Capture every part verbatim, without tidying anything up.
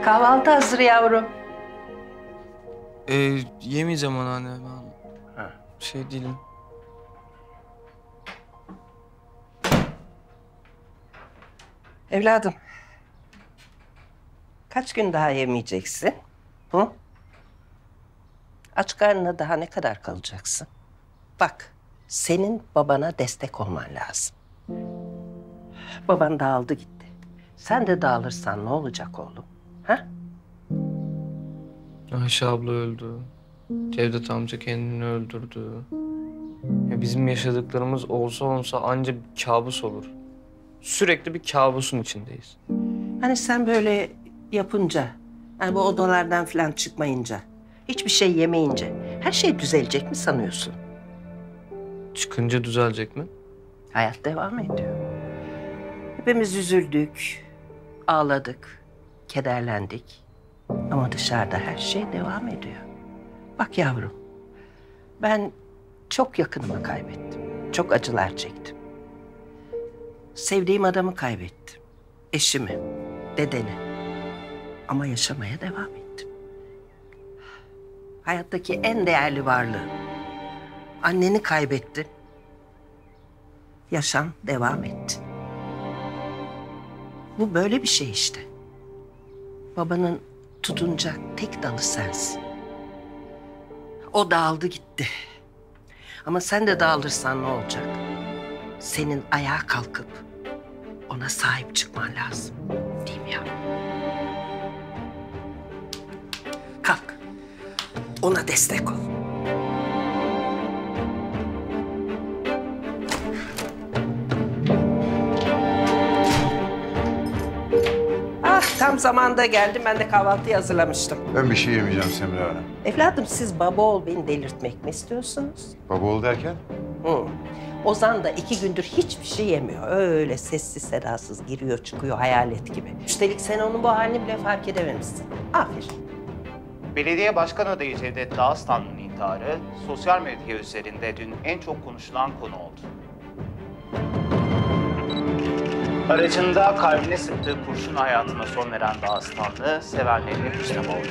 Kahvaltı hazır yavrum. Ee, yemeyeceğim anneanne. Ben Ha. şey değilim. Evladım. Kaç gün daha yemeyeceksin? Hı? Aç karnına daha ne kadar kalacaksın? Bak, senin babana destek olman lazım. Baban dağıldı gitti. Sen de dağılırsan ne olacak oğlum? Ha? Ayşe abla öldü. Cevdet amca kendini öldürdü. Ya bizim yaşadıklarımız olsa olsa anca bir kabus olur. Sürekli bir kabusun içindeyiz. Hani sen böyle yapınca, hani bu odalardan falan çıkmayınca, hiçbir şey yemeyince her şey düzelecek mi sanıyorsun? Çıkınca düzelecek mi? Hayat devam ediyor. Hepimiz üzüldük, ağladık, kederlendik. Ama dışarıda her şey devam ediyor. Bak yavrum, ben çok yakınımı kaybettim. Çok acılar çektim. Sevdiğim adamı kaybettim. Eşimi, dedeni. Ama yaşamaya devam ettim. Hayattaki en değerli varlığı. Anneni kaybettin. Yaşam devam etti. Bu böyle bir şey işte. Babanın tutunacak tek dalı sensin. O dağıldı gitti. Ama sen de dağılırsan ne olacak? Senin ayağa kalkıp ona sahip çıkman lazım. Değil mi ya? Kalk. Ona destek ol. Ah, tam zamanda geldim. Ben de kahvaltıyı hazırlamıştım. Ben bir şey yemeyeceğim Semra Hanım. Evladım, siz baba ol beni delirtmek mi istiyorsunuz? Baba ol derken? Hı. Ozan da iki gündür hiçbir şey yemiyor. Öyle sessiz sedasız giriyor çıkıyor hayalet gibi. Üstelik sen onun bu halini bile fark edememişsin. Aferin. Belediye Başkan Adayı Cevdet Dağıstanlı'nın intiharı sosyal medya üzerinde dün en çok konuşulan konu oldu. Aracında kalbine sıktığı kurşun hayatına son veren Dağıstanlı sevenlerine müjde oldu.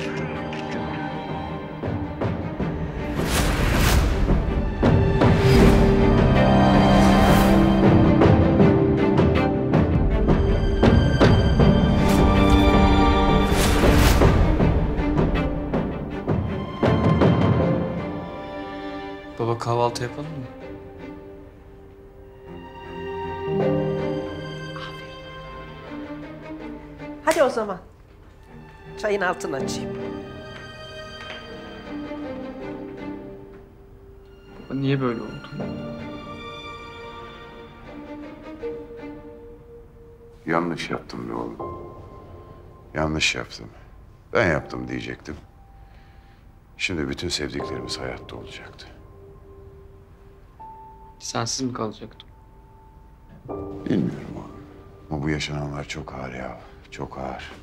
Baba kahvaltı yapalım mı? Hadi o zaman. Çayın altını açayım. Baba niye böyle oldu? Yanlış yaptım be oğlum. Yanlış yaptım. Ben yaptım diyecektim. Şimdi bütün sevdiklerimiz hayatta olacaktı. Sensiz mi kalacaktım? Bilmiyorum oğlum. Ama bu yaşananlar çok ağır ya. Çok ağır.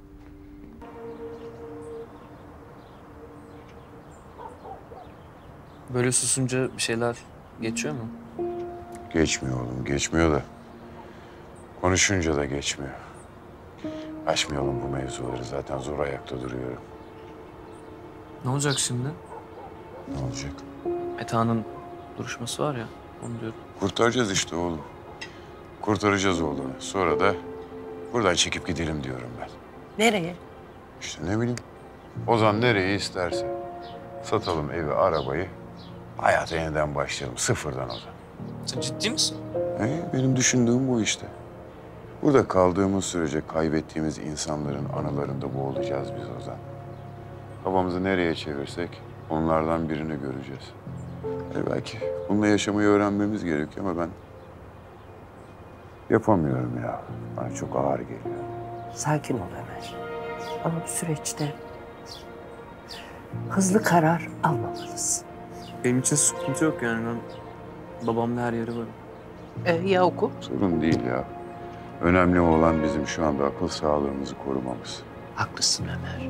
Böyle susunca bir şeyler geçiyor mu? Geçmiyor oğlum, geçmiyor da. Konuşunca da geçmiyor. Açmayalım bu mevzuları. Zaten zor ayakta duruyorum. Ne olacak şimdi? Ne olacak? Meta'nın duruşması var ya, onu diyorum. Kurtaracağız işte oğlum. Kurtaracağız oğlunu. Sonra da buradan çekip gidelim diyorum ben. Nereye? İşte ne bileyim. Ozan nereyi isterse. Satalım evi, arabayı. Hayata yeniden başlayalım. Sıfırdan Ozan. Sen ciddi misin? Ee, benim düşündüğüm bu işte. Burada kaldığımız sürece kaybettiğimiz insanların anılarında boğulacağız biz Ozan. Kafamızı nereye çevirsek onlardan birini göreceğiz. Yani belki bununla yaşamayı öğrenmemiz gerekiyor ama ben yapamıyorum ya. Bana çok ağır geliyor. Sakin ol Ömer. Ama bu süreçte hızlı karar almamalısın. Benim için sıkıntı yok yani. Ben babamla her yere varım. Ee, ya oku? Sorun değil ya. Önemli olan bizim şu anda akıl sağlığımızı korumamız. Haklısın Ömer.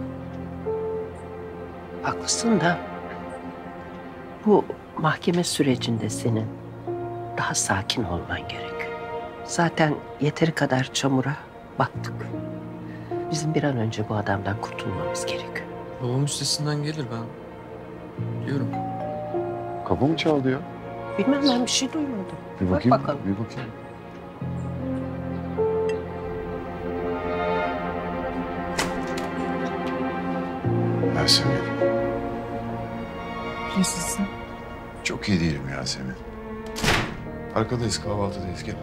Haklısın da bu mahkeme sürecinde senin daha sakin olman gerekiyor. Zaten yeteri kadar çamura battık. Bizim bir an önce bu adamdan kurtulmamız gerekiyor. Babam üstesinden gelir ben. Biliyorum. Kapı mı çaldı ya? Bilmem, ben bir şey duymadım. Bir Bak bakayım. bakalım. Bir bakayım. Yasemin. Nasılsın? Çok iyi değilim Yasemin. Arkadayız, kahvaltıdayız. Gel.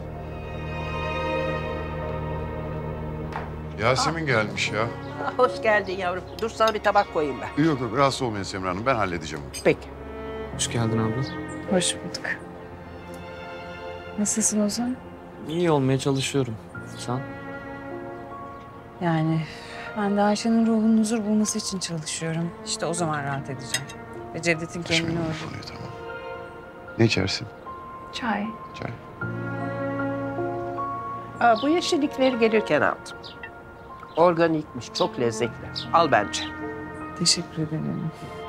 Yasemin gelmiş ya. Hoş geldin yavrum. Dur sana bir tabak koyayım ben. Yok yok, rahatsız olmayın Semra Hanım. Ben halledeceğim onu. Peki. Hoş geldin abla. Hoş bulduk. Nasılsın Ozan? İyi olmaya çalışıyorum. Sen? Yani ben de Ayşe'nin ruhunun huzur bulması için çalışıyorum. İşte o zaman rahat edeceğim. Ve Cevdet'in kendini Açmayın bu öldürdü. konuyu, tamam. Ne içersin? Çay. Çay. Aa, bu yeşillikleri gelirken aldım. Organikmiş, çok lezzetli. Al bence. Teşekkür ederim.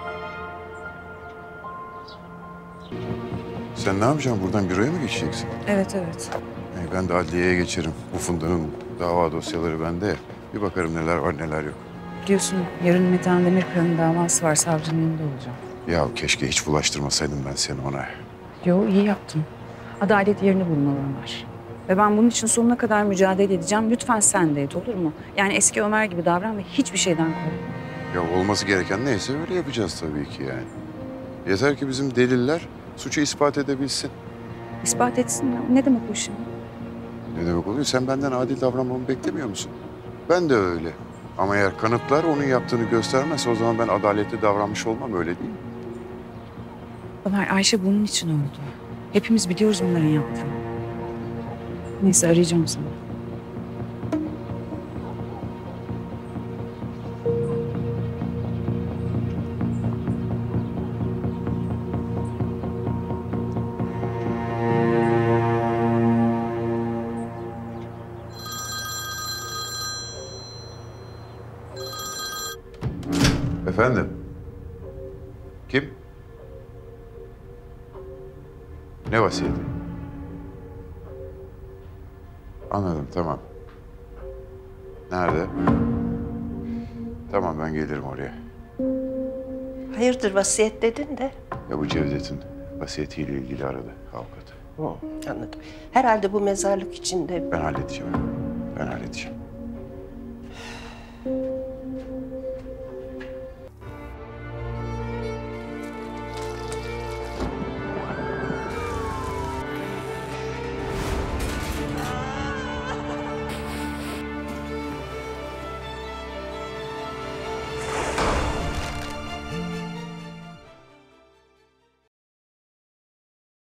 Sen ne yapacaksın? Buradan büroya mı geçeceksin? Evet evet. Ee, Ben de adliyeye geçerim. Bu Funda'nın dava dosyaları bende. Bir bakarım neler var neler yok. Biliyorsun yarın Metehan Demirkan'ın davası var. Savcının yanında olacağım. Ya keşke hiç bulaştırmasaydım ben seni ona. Yo iyi yaptım. Adalet yerini bulmalı Ömer. Ve ben bunun için sonuna kadar mücadele edeceğim. Lütfen sen de et, olur mu? Yani eski Ömer gibi davran ve hiçbir şeyden korkma. Ya olması gereken neyse öyle yapacağız tabii ki yani. Yeter ki bizim deliller suçu ispat edebilsin. İspat etsin ya. Ne demek bu şimdi? Ne demek oluyor? Sen benden adil davranmamı beklemiyor musun? Ben de öyle. Ama eğer kanıtlar onun yaptığını göstermezse o zaman ben adaletli davranmış olmam, öyle değil mi? Ömer, Ayşe bunun için öldü. Hepimiz biliyoruz bunların yaptığını. Neyse arayacağım seni. Efendim? Kim? Ne vasiyeti? Anladım, tamam. Nerede? Tamam, ben gelirim oraya. Hayırdır, vasiyet dedin de. Ya bu Cevdet'in vasiyetiyle ilgili aradı avukat. Hı, anladım. Herhalde bu mezarlık içinde. Ben halledeceğim. Ben halledeceğim.